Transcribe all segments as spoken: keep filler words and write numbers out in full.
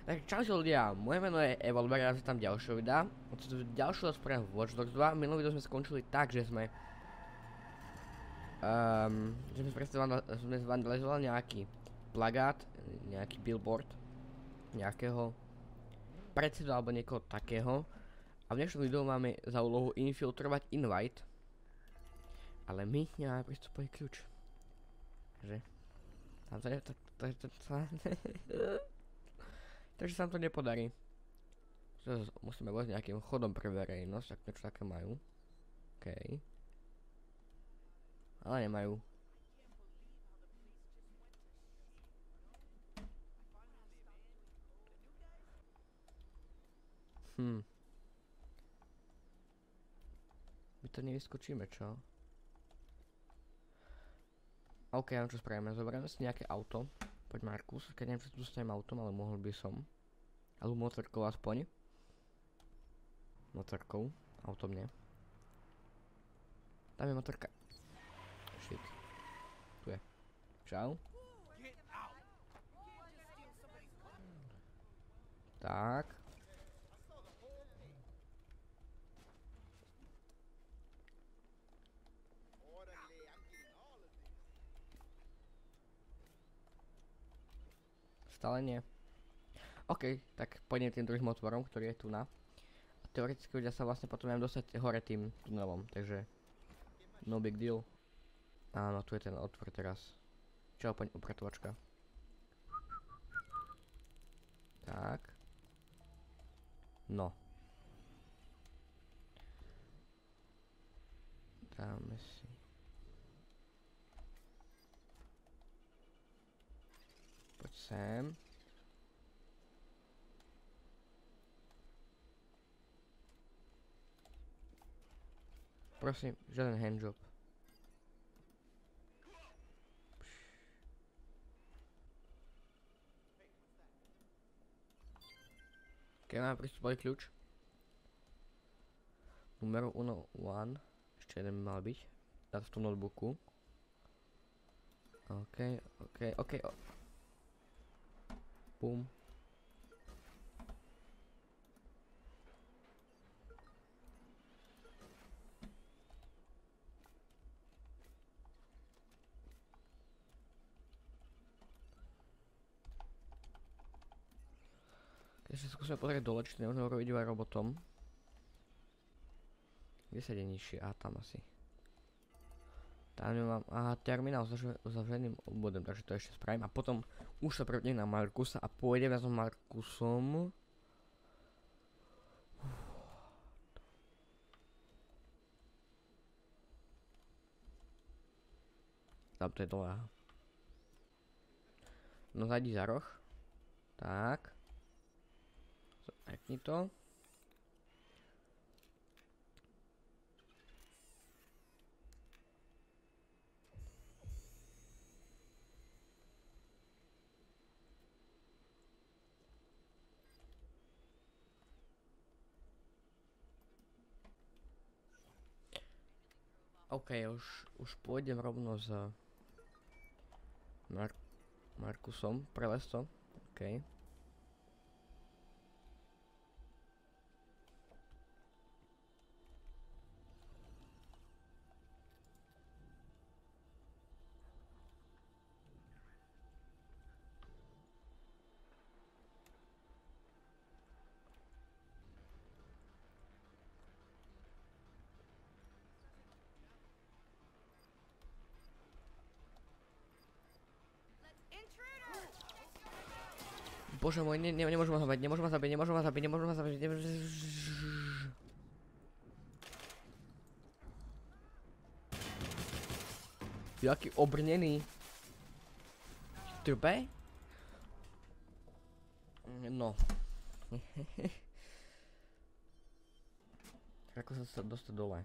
Takže čaute ľudia, moje meno je Evolver, ja tam ďalšieho videa. Toto ďalšieho rozprávame v Watch Dogs dva. Minulý video sme skončili tak, že sme um, že sme sme vandalizovali nejaký plagát, nejaký billboard nejakého predsedu alebo niekoho takého. A v dnešnom videu máme za úlohu infiltrovať invite. Ale my nemáme prístupový kľúč. Že? Tam sa ne... Takže sa nám to nepodarí. Musíme vojsť nejakým chodom pre verejnosť, ak niečo také majú. OK. Ale nemajú. Hm. My to nevyskočíme, čo? OK, ja čo spravíme? Zoberieme si nejaké auto. Poď Markus, keď neviem, čo tu s tým autom, ale mohol by som. Alebo motorkou aspoň. Motorkou, autom nie. Tam je motorka. Shit. Tu je. Čau. Tak. Stále nie. OK, tak poďme tým druhým otvorom, ktorý je tu na. A teoreticky ľudia sa vlastne potom viem dostať hore tým tunelom, takže no big deal. Áno, tu je ten otvor teraz. Čau, poď upratovačka. Tak. No. Dáme si. Poď sem. Prosím, žiaden handjob. Keď máme prístupový kľúč. Numero jeden. Ešte jeden by mal byť. Dať v tom notebooku. OK, OK, OK. Bum. Keď sa skúsime pozrieť dole, či to nemôžeme robiť iba robotom. Kde sa ide nižšie? Aha, tam asi. Tam nemám, aha, terminál s uzavřeným obvodom, takže to ešte spravím. A potom už sa prepnem na Markusa a pôjdeme s Markusom. Tam to je dole, aha. No zajdi za roh. Tak. Zapni to. OK, už, už pôjdem rovno s Mar Markusom, prelez to. OK. Bože môj, ne, ne, nemôžem ma zabiť, nemôžem ma zabiť, nemôžem ma zabiť, nemôžem ma zabiť, nemôžem... Jaký obrnený. Trpe? No. Ako sa sa dostať dole?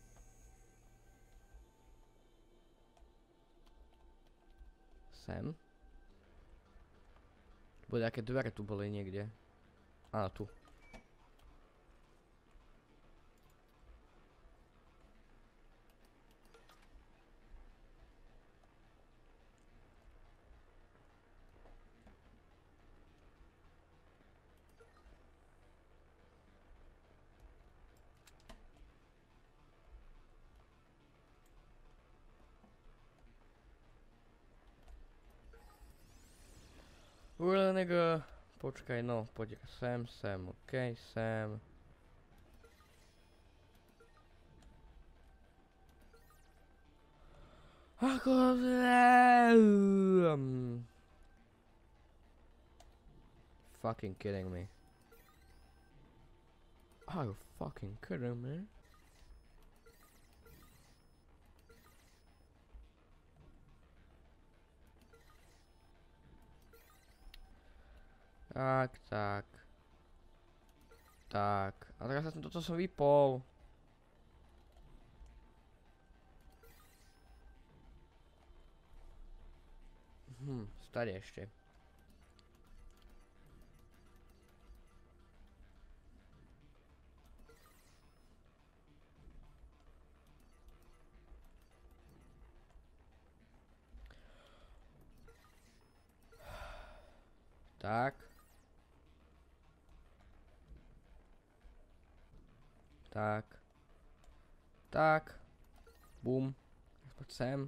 Sem. Bude aké dvere tu boli niekde. Á, tu. Ule nigga. Počkaj, no, poď sem, sem, okej, okay, sem. Ako um, fucking kidding me. Are you fucking kidding me? Tak, tak. Tak. A teraz ja som toto som vypol. Hm, stade ešte. Tak. Tak. Tak. Bum. Poď sem.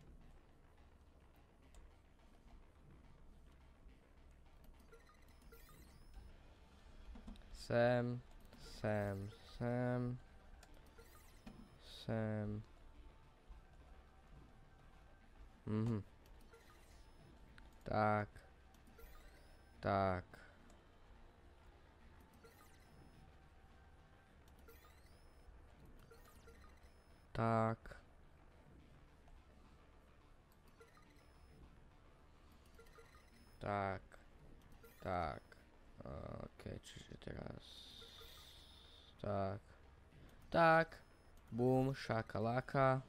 Sem. Sem. Sem. Sem. Mhm. Tak. Tak. Tak. Tak. Tak. Okej, čiže teraz... Tak. Tak. Bum, šakalaka.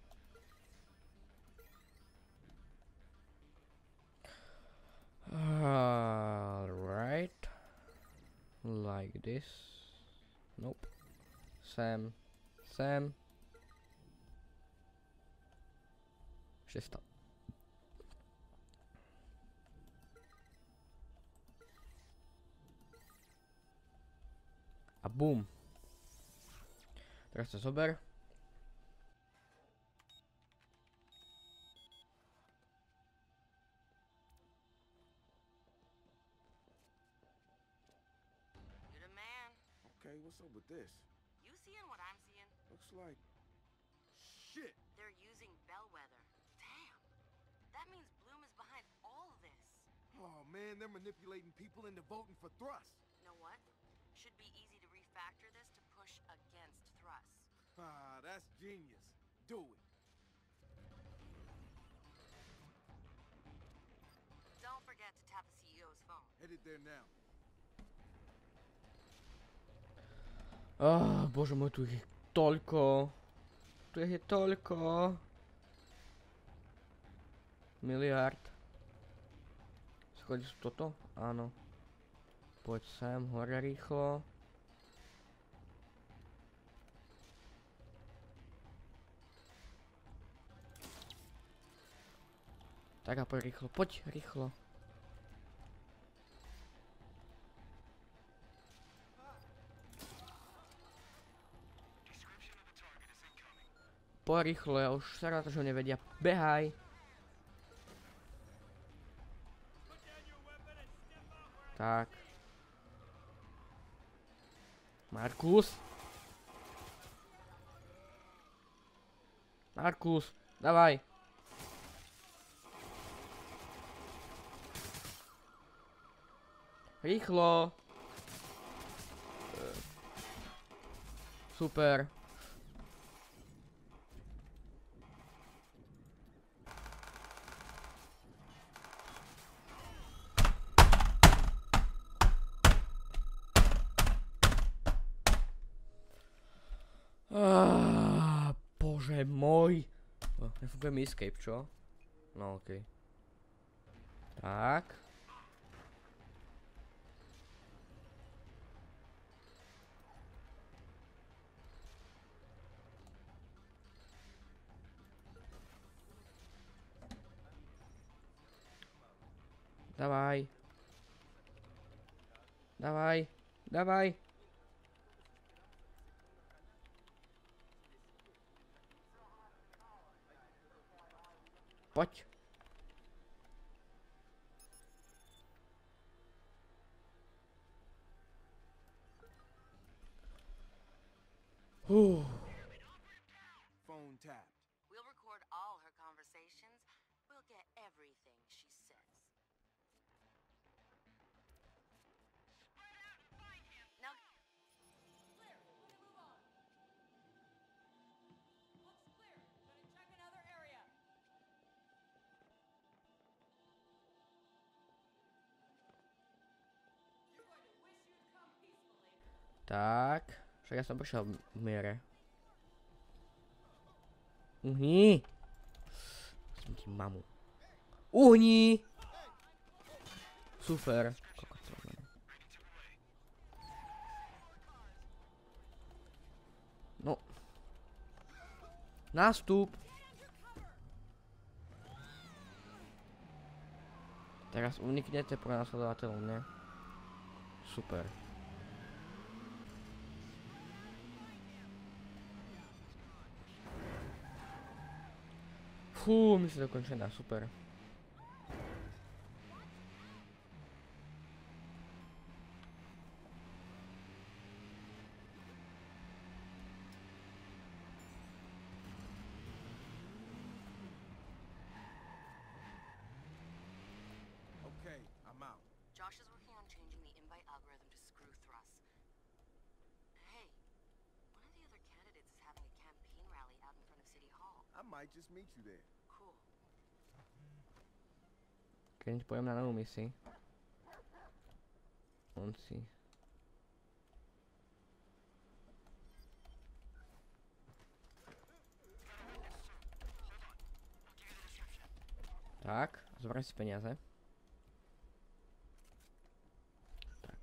Alright. Like this. Nope. Sam. Sam. Šesta. A bum. Teraz to zober. Okay, what's up with this? You seeing what I'm seeing? Looks like... Shit! They're using Bellwether. Damn. That means Bloom is behind all of this. Oh man, they're manipulating people into voting for Thrust. You know what? Should be easy to refactor this to push against Thrust. Ah, that's genius. Do it. Don't forget to tap the C E O's phone. Headed there now. Oh, bože môj, tu ich je toľko. Tu ich je toľko. Miliard. Schodí sú toto? Áno. Poď sem, hore rýchlo. Tak a poď rýchlo, poď rýchlo. Poď rýchlo, ja už sa na to, že ho nevedia. Behaj. Tak. Markus. Markus, dávaj. Rýchlo. Super. Ah, bože môj. Oh, nefunguje mi escape, čo? No okej. Okay. Tak. Dávaj. Dávaj. Dávaj. Poď. Uh. Phone tapped. We'll record all her conversations. We'll get everything she says. Now, Clear. We can move on. Looks clear. Gonna check another area. You're going to wish you'd come peacefully. Tak, však ja som prišiel v miere. Uhni! Som ti mamu. Uhni! Super. No. Nástup. Teraz uniknete pronásledovateľom, ne? Super. Fú, misia dokončená, super. Okay, I'm out. Josh is working on changing the invite algorithm to screw Thruss. Hey, one of the other candidates is having a campaign rally out in front of City Hall. I might just meet you there. Cool. Keď pojem na novú misii. On si. Tak, zoberiem si peniaze. Tak.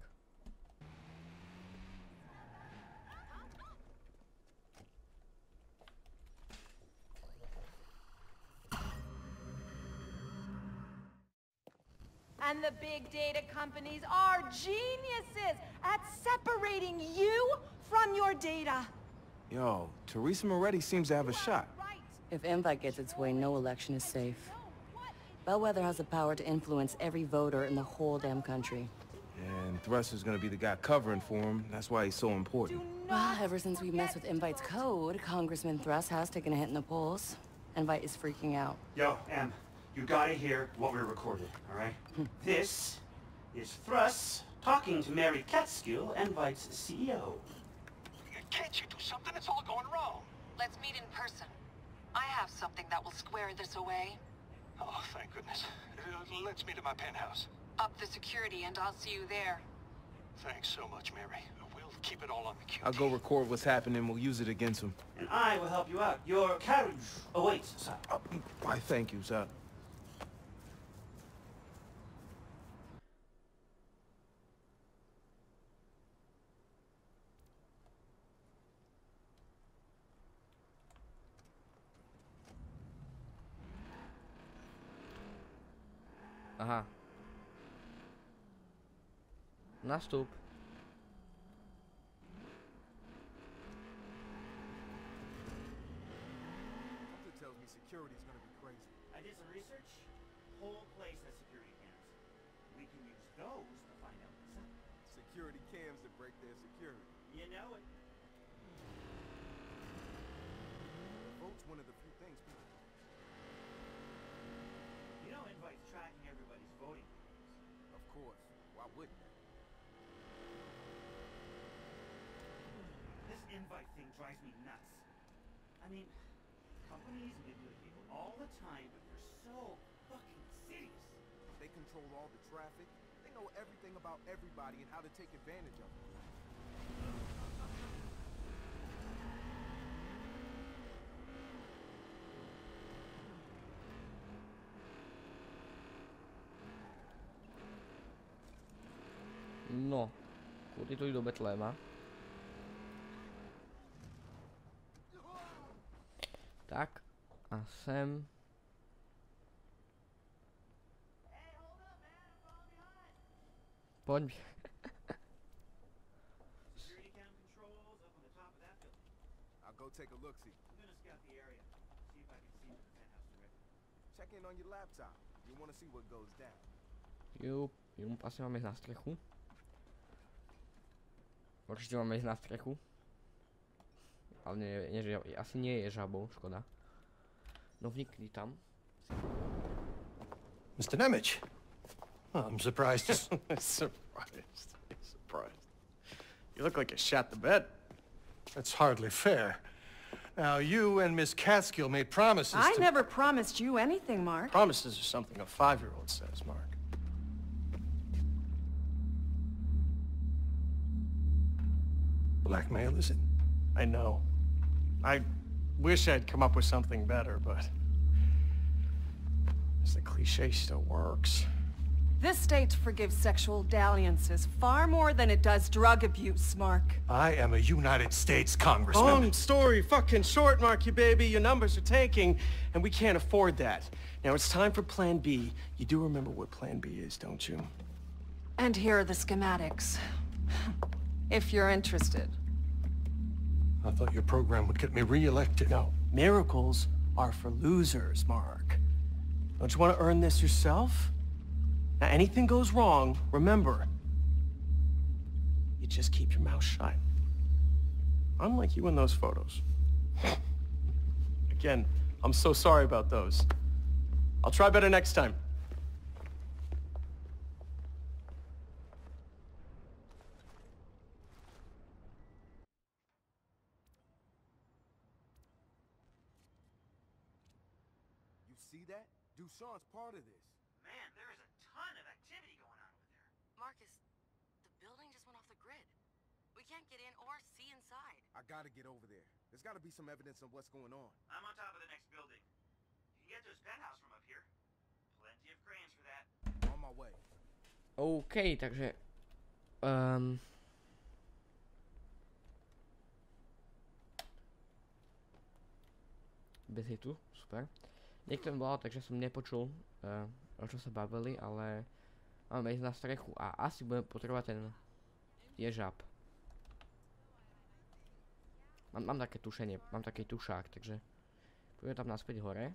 And the big data companies are geniuses at separating you from your data. Yo, Teresa Moretti seems to have a shot. Right. If Invite gets its way, no election is safe. No, what? Bellwether has the power to influence every voter in the whole damn country. And Thruss is gonna be the guy covering for him. That's why he's so important. Do Well, not ever since we messed with Invite's code, Congressman Thruss has taken a hit in the polls. Invite is freaking out. Yo, Em, you gotta hear what we recorded, all right? This is Thruss talking to Mary Catskill, Invite's C E O. Can't you do something? It's all going wrong. Let's meet in person. I have something that will square this away. Oh, thank goodness. Uh, Let's meet at my penthouse. Up the security and I'll see you there. Thanks so much, Mary. We'll keep it all on the Q T. I'll go record what's happening. We'll use it against him. And I will help you out. Your carriage awaits, sir. Oh, why, thank you, sir. Aha. Nastup. Something tells me security's gonna be crazy. I did some research. Whole place has security cams. We can use those to find out what's up. Security cams that break their security. You know it. The vote's one of the few things people. You know Invite's tracking everybody's voting. Of course. Why wouldn't they? This Invite thing drives me nuts. I mean, companies manipulate people all the time, but they're so fucking serious. They control all the traffic. They know everything about everybody and how to take advantage of it. No. Kudy to jít do Betléma. Tak. A sem. Pojď. Security cam controls up on the top of that building. I'll go take a look-see. I'm gonna scout the area. See if I can see the penthouse directly. Check in on your laptop. You want to see what goes down. Jup, jup, asi máme ísť na strechu. Určite máme ísť na strechu. Ale nie, nie, že asi nie je žabou, škoda. No vnikni tam. Mister Nemec. Oh, I'm surprised to... Surprised. Surprised. You look like you shot the bed. That's hardly fair. Now, you and Miss Catskill made promises I to... never promised you anything, Mark. Promises are something a five-year-old says, Mark. Blackmail, is it? I know. I wish I'd come up with something better, but... the cliche still works. This state forgives sexual dalliances far more than it does drug abuse, Mark. I am a United States congressman. Long story fucking short, Marky baby. Your numbers are tanking, and we can't afford that. Now it's time for Plan B. You do remember what Plan B is, don't you? And here are the schematics. If you're interested. I thought your program would get me re-elected. No, miracles are for losers, Mark. Don't you want to earn this yourself? Now, anything goes wrong, remember, you just keep your mouth shut. Unlike you in those photos. Again, I'm so sorry about those. I'll try better next time. You see that? Dushan's part of this. Man, there is a ton of activity going on over there. Marcus, the building just went off the grid. We can't get in or see inside. I gotta get over there. There's gotta be some evidence of what's going on. I'm on top of the next building. You can get to his penthouse from up here. Plenty of cranes for that. On my way. OK, takže... Um, bez hitu, super. Niekto mi volal, takže som nepočul, uh, o čo sa bavili, ale máme ísť na strechu a asi budeme potrebovať ten ježab. Mám, mám také tušenie, mám taký tušák, takže pôjdeme tam naspäť hore.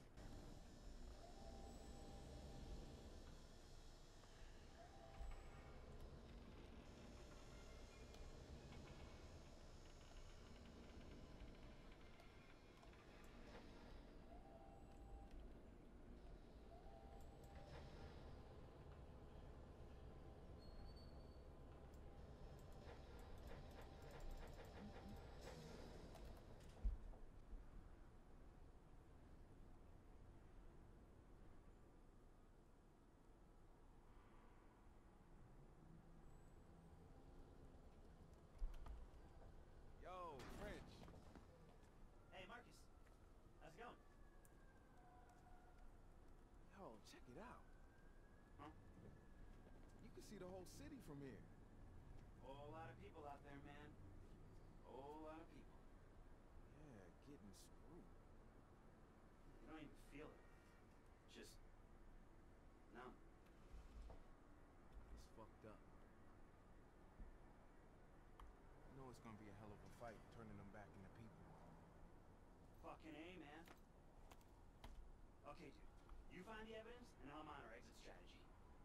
Yo, French. Hey, Marcus. How's it going? Yo, check it out. Huh? You can see the whole city from here. Whole lot of people out there, man. Whole lot of people. Yeah, getting screwed. You don't even feel it. Just numb. It's fucked up. You know it's gonna be a hell of a fight turning them back into people. Fucking A, man. Okay, dude. You find the evidence, and I'm on our exit strategy.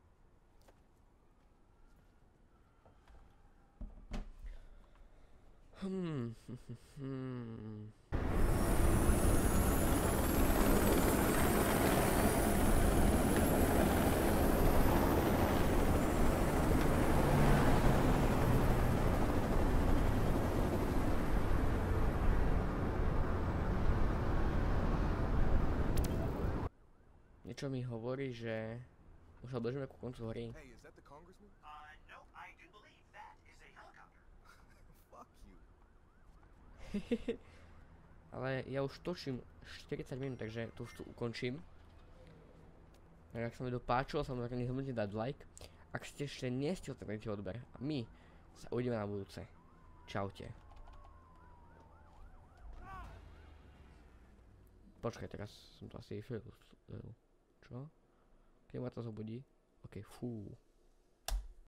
Hmm. Hmm. Niečo mi hovorí, že už sa blížime ku koncu hory. Hey, is that the congressman? Uh, no, I do believe that is a helicopter. Fuck you. Ale ja už točím štyridsať minút, takže to už tu ukončím. Tak ak sa mi to páčilo, samozrejme nezabudnite dať like. Ak ste ešte nie ste odstavili odber. A my sa uvidíme na budúce. Čaute. Počkaj, teraz som to asi vyfilil. Čo? Keď ma to zobudí? OK, fú.